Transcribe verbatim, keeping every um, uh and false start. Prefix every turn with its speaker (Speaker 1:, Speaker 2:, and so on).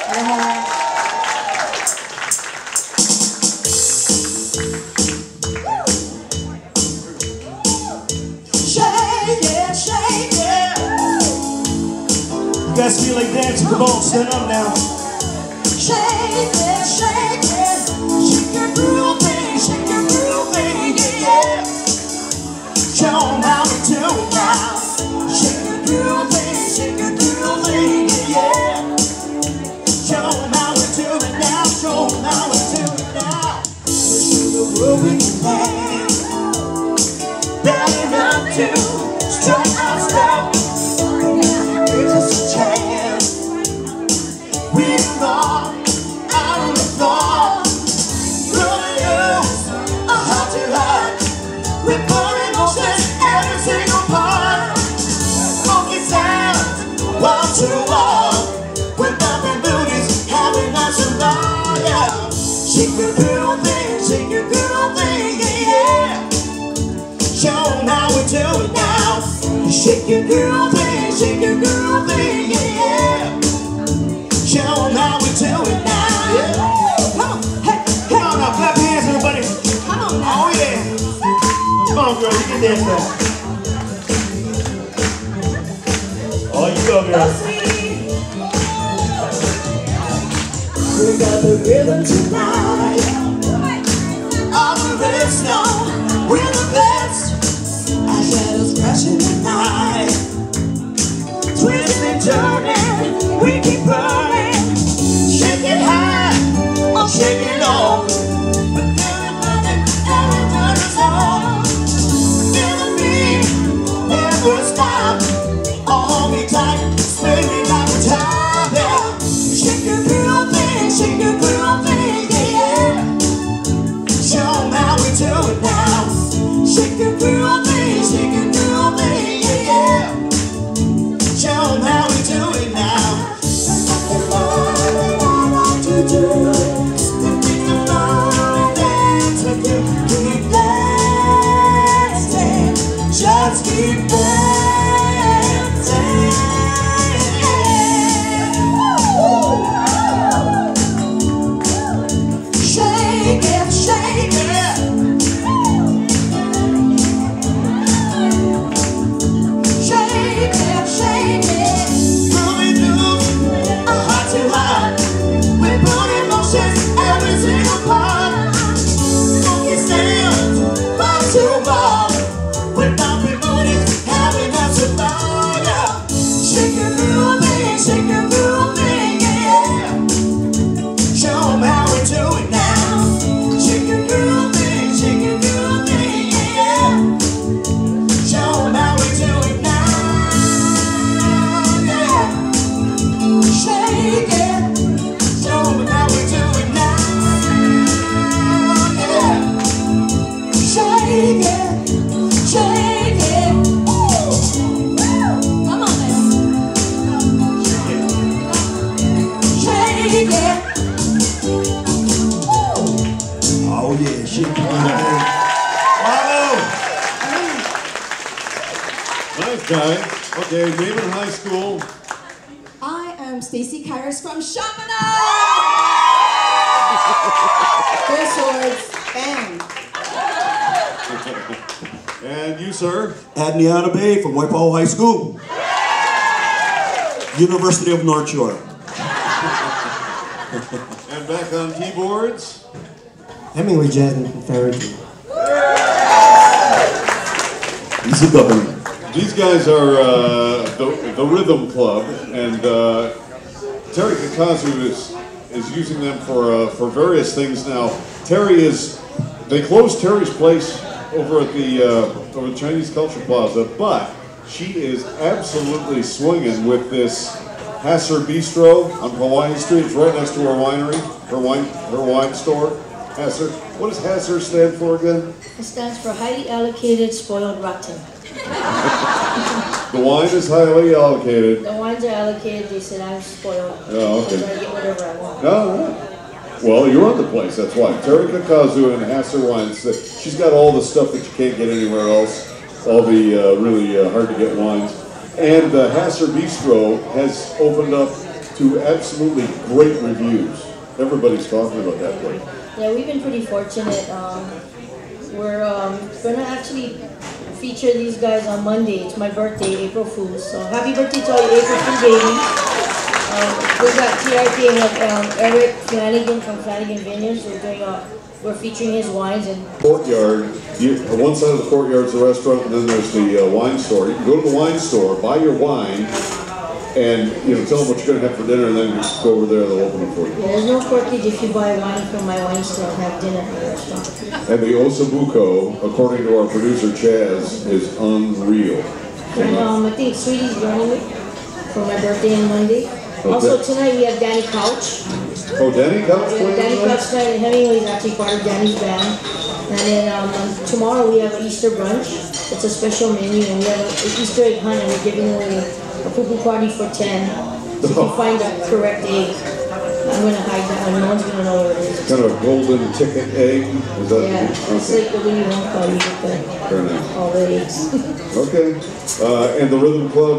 Speaker 1: You guys feel like dancing? Come on, stand up now.
Speaker 2: Shake it, shake it, shake your groove, baby, shake your groove, baby, yeah. Show 'em how to do it now. Shake your groove, baby, shake your groove, baby, yeah. Show 'em how to do it now. Show 'em how to do it now. Shake the groove we can play. Bad enough to strike our step. Give us a chance. We belong out on the floor. Blowing you a heart to heart. We're pouring emotions every single part. Funky sounds, wall to wall. We're bumping booties, having us a ball, yeah. Shake your groove thing, shake your groove thing, yeah. Show 'em how we do it now. Shake your groove thing, shake your groove thing, yeah. Show 'em how we do it now, yeah. Come on, hey, hey.
Speaker 1: Come on now, clap your hands, everybody.
Speaker 2: Come on now.
Speaker 1: Oh yeah. Come on, girl, you can dance that. Oh, you go, girl.
Speaker 2: We got the rhythm tonight. All the rest know we're the best. Our shadows crashing the night. Twisting, turning, we keep burning. Shake it high, or shake it low. But there is nothing ever turn us on. Feel the beat, never stop. Hold me tight, spinning like a top, yeah. Shake your groove thing, shake your groove thing, yeah. Show 'em how we do it now. Shake your groove thing, shake your groove thing, yeah. Show 'em how we do it now. The more that I want to do, the things the more I dance with you. Keep dancing, just keep dancing. Shake it, shake it. Shake it, shake it. Moving through a heart to heart. We put emotions every single part. Funky sounds, ball to ball. We're bumping booties, having us a ball, yeah. Shake your groove thing, shake your groove thing, yeah. Show 'em how we do it now. Shake your groove thing, shake your groove thing, yeah. Show 'em how we do it now, yeah. Shake it, show 'em how we do it now, yeah. Shake it, shake it. Ooh. Come on now. Shake it.
Speaker 1: Oh yeah, shake it. Bravo.
Speaker 3: Nice guy. Okay, name in high school.
Speaker 2: I am Stacy Kairos from Chaminade. Four swords, bam.
Speaker 3: And you, sir?
Speaker 1: Adniana Bay from Waipahu High School. University of North Shore.
Speaker 3: And back on keyboards?
Speaker 4: Hemingway Jasmine from Farrington.
Speaker 1: He's a governor.
Speaker 3: These guys are uh, the, the Rhythm Club, and uh, Terry Kakazu is is using them for uh, for various things now. Terry is, they closed Terry's place over at the uh, over the Chinese Culture Plaza, but she is absolutely swinging with this Hasser Bistro on Hawaiian Street. It's right next to her winery, her wine her wine store. Hasser. What does Hasser stand for again?
Speaker 5: It stands for highly allocated, spoiled, rotten.
Speaker 3: The wine is highly allocated.
Speaker 5: The wines are allocated, they said I'm spoiled.
Speaker 3: Oh, okay.
Speaker 5: I get whatever I want.
Speaker 3: No, no. Well, you run the place, that's why. Terry Kakazu and Hasser Wines. She's got all the stuff that you can't get anywhere else. All the uh, really uh, hard to get wines. And uh, Hasser Bistro has opened up to absolutely great reviews. Everybody's talking about that place.
Speaker 5: Yeah, we've been pretty fortunate. Um, we're um, gonna actually feature these guys on Monday. It's my birthday, April Fool's. So happy birthday to all you April Fool babies. Um, we got T R K and um, Eric Flanagan from Flanagan Vineyards. We're doing a, we're featuring his wines and
Speaker 3: Courtyard, you, on one side of the courtyard is the restaurant, and then there's the uh, wine store. You can go to the wine store, buy your wine, and you know tell them what you're going to have for dinner, and then just go over there. They'll open it for you.
Speaker 5: yeah, there's no corkage if you buy wine from my wine store and have dinner at the restaurant.
Speaker 3: And the Osabuco, according to our producer Chaz, is unreal.
Speaker 5: And um, I think Sweetie's joining me for my birthday on Monday.
Speaker 3: Oh,
Speaker 5: Also
Speaker 3: that-
Speaker 5: tonight we have Danny Couch.
Speaker 3: Oh, Danny Couch
Speaker 5: We have
Speaker 3: playing
Speaker 5: Danny
Speaker 3: tonight?
Speaker 5: Couch tonight, and Hemingway is actually part of Danny's band. And then um, on- tomorrow we have an Easter brunch. It's a special menu, and we have an Easter egg hunt, and we're giving away a poo-poo party for ten. So if you find the correct egg, I'm gonna hide that one. No one's gonna know where it is.
Speaker 3: Kind of a golden ticket egg. Is that
Speaker 5: Yeah, it's
Speaker 3: okay?
Speaker 5: like the Willy Wonka. You get
Speaker 3: Very
Speaker 5: the
Speaker 3: nice.
Speaker 5: all the eggs.
Speaker 3: Okay. Uh, and the Rhythm Club.